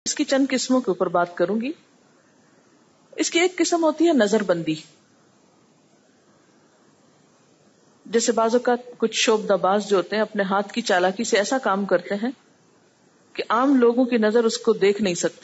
اس کی چند قسموں کے اوپر بات کروں گی. اس کی ایک قسم ہوتی ہے نظر بندی. جیسے بعض اوقات کچھ شعبدہ باز جو ہوتے ہیں اپنے ہاتھ کی چالاکی سے ایسا کام کرتے ہیں کہ عام لوگوں کی نظر اس کو دیکھ نہیں سکتی.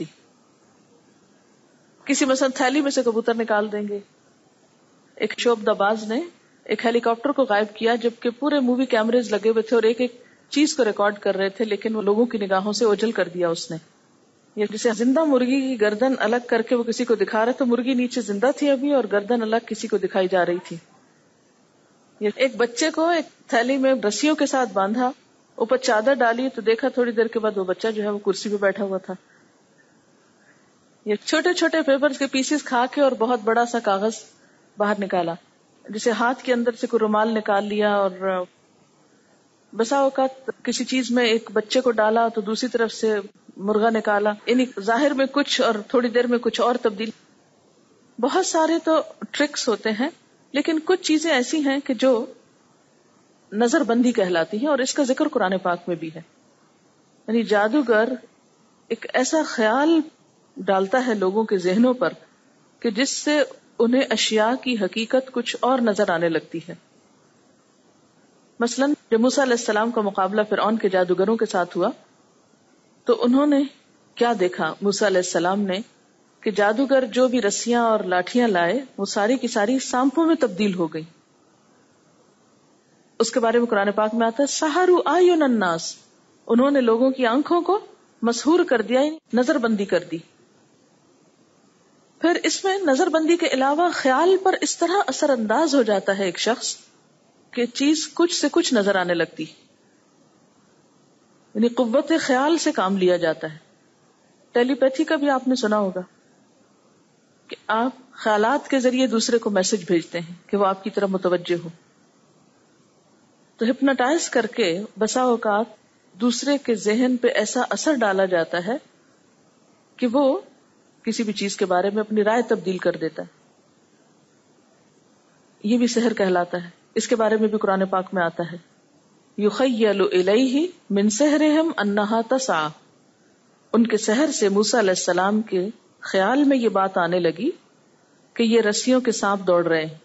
کسی مثلا تھیلی میں سے کبوتر نکال دیں گے. ایک شعبدہ باز نے ایک ہیلی کاپٹر کو غائب کیا جبکہ پورے مووی کیمریز لگے ہوئے تھے اور ایک ایک چیز کو ریکارڈ کر رہے تھے، لیکن وہ لوگوں کی نگاہوں سے اوجھل کر دیا اس نے. یہ جیسے زندہ مرغی کی گردن الگ کر کے وہ کسی کو دکھا رہا، تو مرغی نیچے زندہ تھی ابھی اور گردن الگ کسی کو دکھائی جا رہی تھی. یہ ایک بچے کو ایک تھیلی میں رسیوں کے ساتھ باندھا، اوپر چادر ڈالی تو دیکھا تھوڑی دیر کے بعد وہ بچہ جو ہے وہ کرسی پہ بیٹھا ہوا تھا. یہ چھوٹے چھوٹے پیپر کے پیسز کھا کے اور بہت بڑا سا کاغذ باہر نکالا، جسے ہاتھ کے اندر سے کوئی رومال نکال لیا، اور بسا اوقات کسی چیز میں ایک بچے کو ڈالا تو دوسری طرف سے مرغا نکالا، یعنی ظاہر میں کچھ اور تھوڑی دیر میں کچھ اور تبدیل. بہت سارے تو ٹرکس ہوتے ہیں، لیکن کچھ چیزیں ایسی ہیں کہ جو نظر بندی کہلاتی ہیں، اور اس کا ذکر قرآن پاک میں بھی ہے. یعنی جادوگر ایک ایسا خیال ڈالتا ہے لوگوں کے ذہنوں پر کہ جس سے انہیں اشیاء کی حقیقت کچھ اور نظر آنے لگتی ہے. مثلا جب موسیٰ علیہ السلام کا مقابلہ فرعون کے جادوگروں کے ساتھ ہوا تو انہوں نے کیا دیکھا؟ موسیٰ علیہ السلام نے کہ جادوگر جو بھی رسیاں اور لاٹھیاں لائے وہ ساری کی ساری سانپوں میں تبدیل ہو گئی. اس کے بارے میں قرآن پاک میں آتا ہے سحروا اعین الناس، انہوں نے لوگوں کی آنکھوں کو مسحور کر دیا، نظر بندی کر دی. پھر اس میں نظر بندی کے علاوہ خیال پر اس طرح اثر انداز ہو جاتا ہے ایک شخص کہ چیز کچھ سے کچھ نظر آنے لگتی، یعنی قوت خیال سے کام لیا جاتا ہے. ٹیلی پیتھی کا بھی آپ نے سنا ہوگا کہ آپ خیالات کے ذریعے دوسرے کو میسج بھیجتے ہیں کہ وہ آپ کی طرف متوجہ ہو. تو ہپنوٹائز کر کے بسا اوقات دوسرے کے ذہن پہ ایسا اثر ڈالا جاتا ہے کہ وہ کسی بھی چیز کے بارے میں اپنی رائے تبدیل کر دیتا ہے. یہ بھی سحر کہلاتا ہے. اس کے بارے میں بھی قرآن پاک میں آتا ہے یخیل الیہ من سحرہم انہا تسعی، ان کے سحر سے موسیٰ علیہ السلام کے خیال میں یہ بات آنے لگی کہ یہ رسیوں کے سانپ دوڑ رہے ہیں.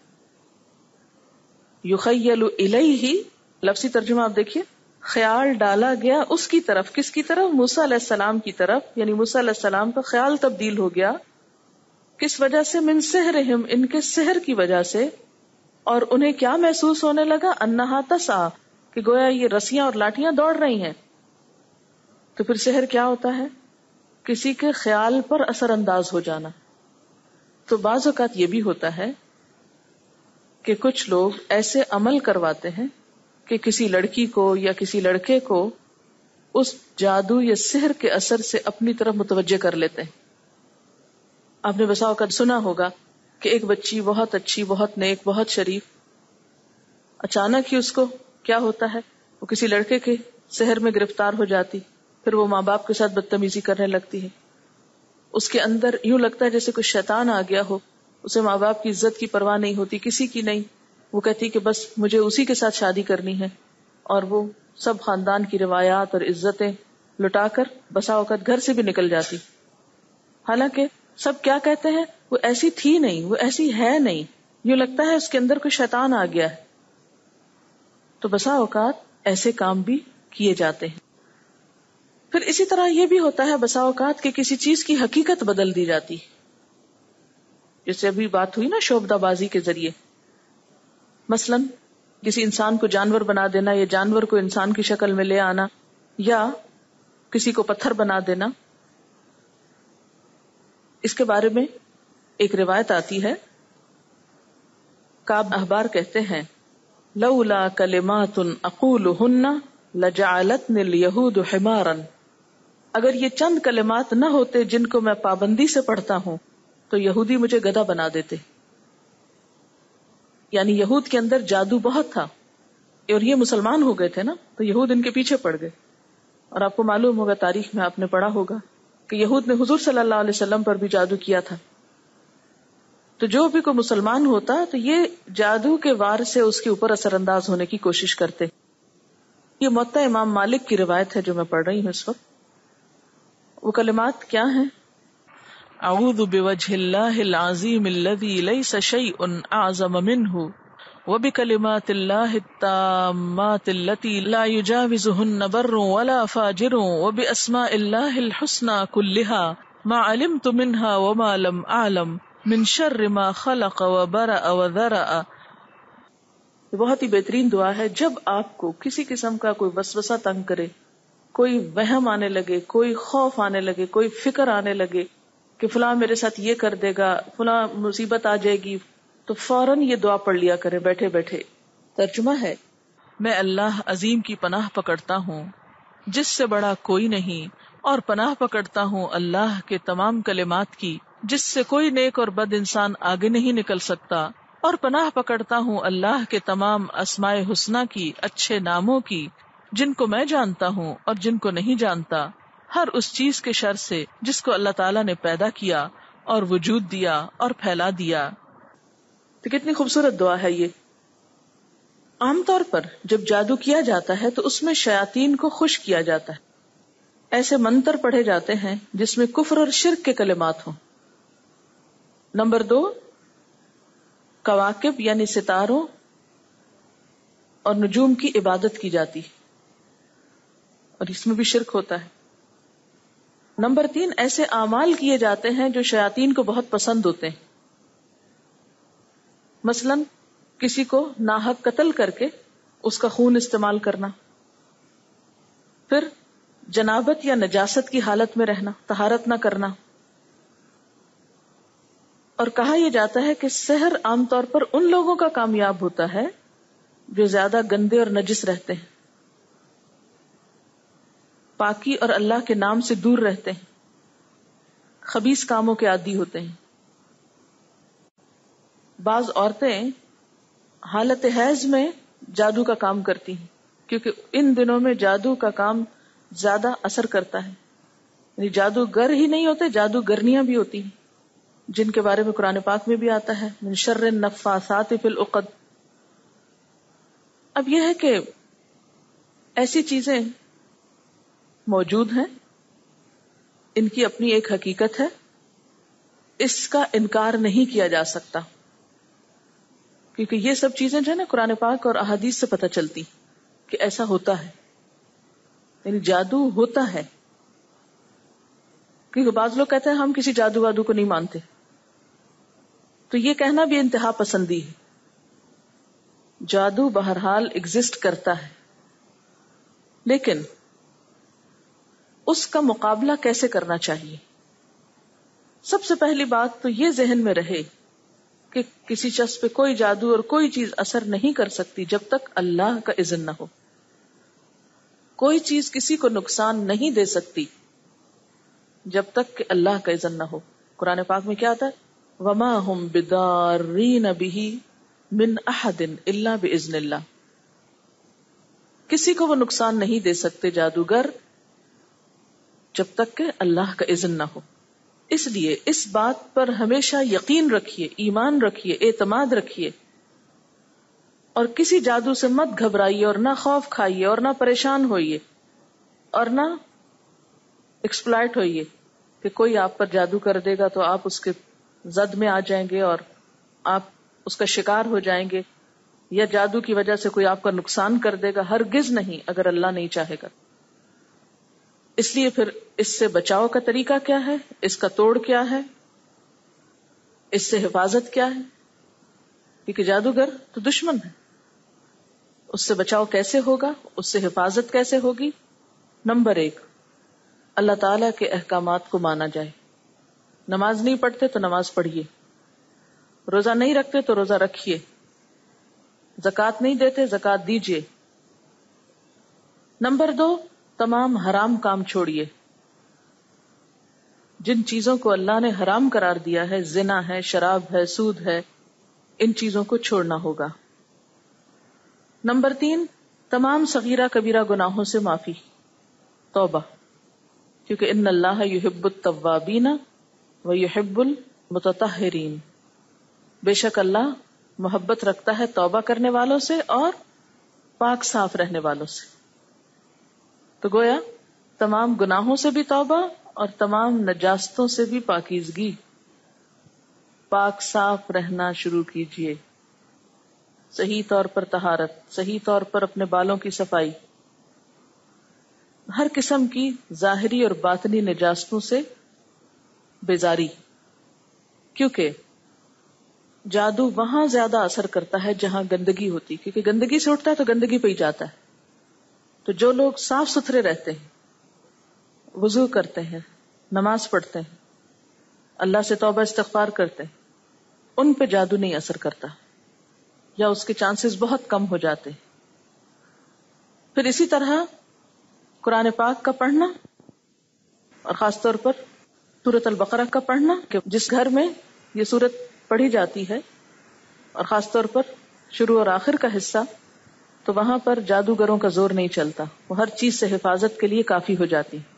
یخیل الیہ لفظی ترجمہ آپ دیکھیے، خیال ڈالا گیا اس کی طرف. کس کی طرف؟ موسیٰ علیہ السلام کی طرف. یعنی موسیٰ علیہ السلام کا خیال تبدیل ہو گیا. کس وجہ سے؟ من سحرہم، ان کے سحر کی وجہ سے. اور انہیں کیا محسوس ہونے لگا؟ انہا تسعی، کہ گویا یہ رسیاں اور لاٹیاں دوڑ رہی ہیں. تو پھر سحر کیا ہوتا ہے؟ کسی کے خیال پر اثر انداز ہو جانا. تو بعض اوقات یہ بھی ہوتا ہے کہ کچھ لوگ ایسے عمل کرواتے ہیں کہ کسی لڑکی کو یا کسی لڑکے کو اس جادو یا سحر کے اثر سے اپنی طرف متوجہ کر لیتے ہیں. آپ نے بسا اوقات سنا ہوگا کہ ایک بچی بہت اچھی، بہت نیک، بہت شریف، اچانک ہی اس کو کیا ہوتا ہے، وہ کسی لڑکے کے سحر میں گرفتار ہو جاتی، پھر وہ ماں باپ کے ساتھ بدتمیزی کرنے لگتی ہے. اس کے اندر یوں لگتا ہے جیسے کوئی شیطان آ گیا ہو. اسے ماں باپ کی عزت کی پرواہ نہیں ہوتی، کسی کی نہیں. وہ کہتی کہ بس مجھے اسی کے ساتھ شادی کرنی ہے، اور وہ سب خاندان کی روایات اور عزتیں لٹا کر بسا اوقات گھر سے بھی نکل جاتی. حالانکہ سب کیا کہتے ہیں، وہ ایسی تھی نہیں، وہ ایسی ہے نہیں، یوں لگتا ہے اس کے اندر کوئی شیطان آ گیا ہے. تو بسا اوقات ایسے کام بھی کیے جاتے ہیں. پھر اسی طرح یہ بھی ہوتا ہے بسا اوقات کہ کسی چیز کی حقیقت بدل دی جاتی، جیسے ابھی بات ہوئی نا شعبدہ بازی کے ذریعے. مثلا کسی انسان کو جانور بنا دینا، یا جانور کو انسان کی شکل میں لے آنا، یا کسی کو پتھر بنا دینا. اس کے بارے میں ایک روایت آتی ہے، کعب احبار کہتے ہیں لولا کلمات اقولہن لجعلتنی الیہود حمارا، اگر یہ چند کلمات نہ ہوتے جن کو میں پابندی سے پڑھتا ہوں تو یہودی مجھے گدھا بنا دیتے. یعنی یہود کے اندر جادو بہت تھا، اور یہ مسلمان ہو گئے تھے نا، تو یہود ان کے پیچھے پڑ گئے. اور آپ کو معلوم ہوگا، تاریخ میں آپ نے پڑھا ہوگا کہ یہود نے حضور صلی اللہ علیہ وسلم پر بھی جادو کیا تھا. تو جو بھی کوئی مسلمان ہوتا تو یہ جادو کے وار سے اس کے اوپر اثر انداز ہونے کی کوشش کرتے. یہ موطا امام مالک کی روایت ہے جو میں پڑھ رہی ہوں اس وقت. وہ کلمات کیا ہیں؟ اعوذ بوجہ اللہ العظیم الذی لیس شیء اعظم منہ وبکلمات اللہ التامات التی لا یجاوزہن بر ولا فاجر وباسماء اللہ الحسنى كلها ما علمت منها وما لم اعلم من شر ما خلق وبرأ وذرأ. بہت ہی بہترین دعا ہے. جب آپ کو کسی قسم کا کوئی وسوسہ تنگ کرے، کوئی وہم آنے لگے، کوئی خوف آنے لگے، کوئی فکر آنے لگے کہ فلاں میرے ساتھ یہ کر دے گا، فلاں مصیبت آ جائے گی، تو فوراً یہ دعا پڑھ لیا کرے بیٹھے بیٹھے. ترجمہ ہے، میں اللہ عظیم کی پناہ پکڑتا ہوں جس سے بڑا کوئی نہیں، اور پناہ پکڑتا ہوں اللہ کے تمام کلمات کی جس سے کوئی نیک اور بد انسان آگے نہیں نکل سکتا، اور پناہ پکڑتا ہوں اللہ کے تمام اسماء حسنہ کی، اچھے ناموں کی، جن کو میں جانتا ہوں اور جن کو نہیں جانتا، ہر اس چیز کے شر سے جس کو اللہ تعالیٰ نے پیدا کیا اور وجود دیا اور پھیلا دیا. تو کتنی خوبصورت دعا ہے یہ. عام طور پر جب جادو کیا جاتا ہے تو اس میں شیاطین کو خوش کیا جاتا ہے. ایسے منتر پڑھے جاتے ہیں جس میں کفر اور شرک کے کلمات ہوں. نمبر 2، کواکب یعنی ستاروں اور نجوم کی عبادت کی جاتی اور اس میں بھی شرک ہوتا ہے. نمبر 3، ایسے اعمال کیے جاتے ہیں جو شیاطین کو بہت پسند ہوتے ہیں. مثلا کسی کو ناحق قتل کر کے اس کا خون استعمال کرنا، پھر جنابت یا نجاست کی حالت میں رہنا، طہارت نہ کرنا. اور کہا یہ جاتا ہے کہ سحر عام طور پر ان لوگوں کا کامیاب ہوتا ہے جو زیادہ گندے اور نجس رہتے ہیں، پاکی اور اللہ کے نام سے دور رہتے ہیں، خبیث کاموں کے عادی ہوتے ہیں. بعض عورتیں حالت حیض میں جادو کا کام کرتی ہیں کیونکہ ان دنوں میں جادو کا کام زیادہ اثر کرتا ہے. یعنی جادوگر ہی نہیں ہوتے، جادوگرنیاں بھی ہوتی ہیں جن کے بارے میں قرآن پاک میں بھی آتا ہے من شر النفاثات فی العقد. اب یہ ہے کہ ایسی چیزیں موجود ہیں، ان کی اپنی ایک حقیقت ہے، اس کا انکار نہیں کیا جا سکتا کیونکہ یہ سب چیزیں جو ہے نا قرآن پاک اور احادیث سے پتہ چلتی کہ ایسا ہوتا ہے. یعنی جادو ہوتا ہے. کیونکہ بعض لوگ کہتے ہیں ہم کسی جادو وادو کو نہیں مانتے، تو یہ کہنا بھی انتہا پسندی ہے. جادو بہرحال ایگزسٹ کرتا ہے، لیکن اس کا مقابلہ کیسے کرنا چاہیے؟ سب سے پہلی بات تو یہ ذہن میں رہے کہ کسی شخص پہ کوئی جادو اور کوئی چیز اثر نہیں کر سکتی جب تک اللہ کا اذن نہ ہو. کوئی چیز کسی کو نقصان نہیں دے سکتی جب تک کہ اللہ کا اذن نہ ہو. قرآن پاک میں کیا آتا ہے؟ وَمَا هُمْ بِضَارِّينَ بِهِ مِنْ أَحَدٍ إِلَّا بِإِذْنِ اللَّهِ. کسی کو وہ نقصان نہیں دے سکتے جادوگر جب تک کہ اللہ کا اذن نہ ہو. اس لیے اس بات پر ہمیشہ یقین رکھیے، ایمان رکھیے، اعتماد رکھیے، اور کسی جادو سے مت گھبرائیے اور نہ خوف کھائیے اور نہ پریشان ہوئیے اور نہ ایکسپلائٹ ہوئیے کہ کوئی آپ پر جادو کر دے گا تو آپ اس کے زد میں آ جائیں گے اور آپ اس کا شکار ہو جائیں گے، یا جادو کی وجہ سے کوئی آپ کا نقصان کر دے گا. ہرگز نہیں، اگر اللہ نہیں چاہے گا. اس لیے پھر اس سے بچاؤ کا طریقہ کیا ہے، اس کا توڑ کیا ہے، اس سے حفاظت کیا ہے؟ کیونکہ جادوگر تو دشمن ہے. اس سے بچاؤ کیسے ہوگا، اس سے حفاظت کیسے ہوگی؟ نمبر 1، اللہ تعالی کے احکامات کو مانا جائے. نماز نہیں پڑھتے تو نماز پڑھیے، روزہ نہیں رکھتے تو روزہ رکھیے، زکوٰۃ نہیں دیتے زکوٰۃ دیجیے. نمبر 2، تمام حرام کام چھوڑیے. جن چیزوں کو اللہ نے حرام قرار دیا ہے، زنا ہے، شراب ہے، سود ہے، ان چیزوں کو چھوڑنا ہوگا. نمبر 3، تمام صغیرہ کبیرہ گناہوں سے معافی، توبہ، کیونکہ ان اللہ یحب التوابین ویحب المتطہرین. بے شک اللہ محبت رکھتا ہے توبہ کرنے والوں سے اور پاک صاف رہنے والوں سے. تو گویا تمام گناہوں سے بھی توبہ اور تمام نجاستوں سے بھی پاکیزگی. پاک صاف رہنا شروع کیجیے. صحیح طور پر طہارت، صحیح طور پر اپنے بالوں کی صفائی، ہر قسم کی ظاہری اور باطنی نجاستوں سے بیزاری. کیونکہ جادو وہاں زیادہ اثر کرتا ہے جہاں گندگی ہوتی، کیونکہ گندگی سے اٹھتا ہے تو گندگی پہ ہی جاتا ہے. تو جو لوگ صاف ستھرے رہتے ہیں، وضو کرتے ہیں، نماز پڑھتے ہیں، اللہ سے توبہ استغفار کرتے ہیں، ان پہ جادو نہیں اثر کرتا، یا اس کے چانسز بہت کم ہو جاتے ہیں. پھر اسی طرح قرآن پاک کا پڑھنا، اور خاص طور پر سورۃ البقرہ کا پڑھنا، کہ جس گھر میں یہ سورت پڑھی جاتی ہے اور خاص طور پر شروع اور آخر کا حصہ، تو وہاں پر جادوگروں کا زور نہیں چلتا، وہ ہر چیز سے حفاظت کے لیے کافی ہو جاتی.